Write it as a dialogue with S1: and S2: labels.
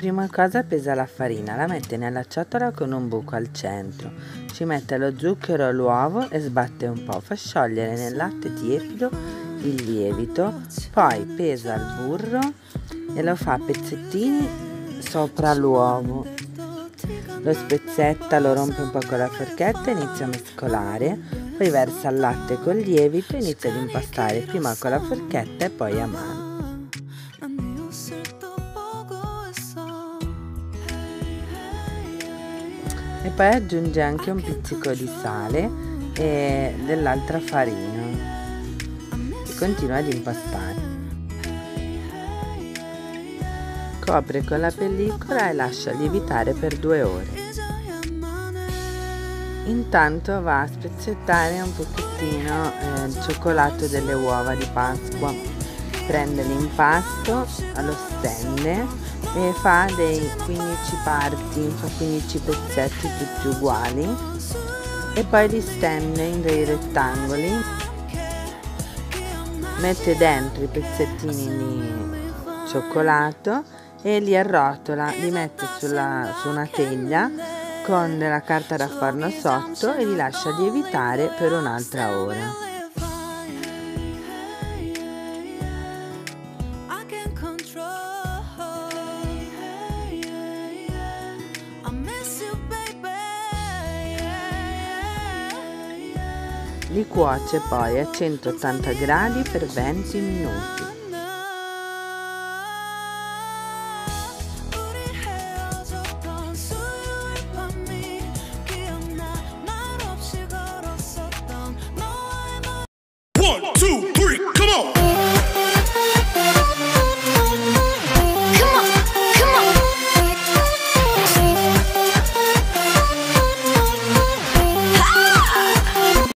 S1: prima cosa pesa la farina, la mette nella ciotola con un buco al centro, ci mette lo zucchero e l'uovo e sbatte un po', fa sciogliere nel latte tiepido il lievito, poi pesa il burro e lo fa a pezzettini sopra l'uovo, lo spezzetta, lo rompe un po' con la forchetta e inizia a mescolare, poi versa il latte col lievito e inizia ad impastare prima con la forchetta e poi a mano. E poi aggiunge anche un pizzico di sale e dell'altra farina e continua ad impastare. Copre con la pellicola e lascia lievitare per 2 ore. Intanto va a spezzettare un pochettino il cioccolato delle uova di Pasqua. Prende l'impasto, lo stende e fa dei 15 parti, fa 15 pezzetti tutti uguali e poi li stende in dei rettangoli, mette dentro i pezzettini di cioccolato e li arrotola, li mette su una teglia con della carta da forno sotto e li lascia lievitare per un'altra ora. Li cuoce poi a 180 gradi per 20 minuti.
S2: One, two.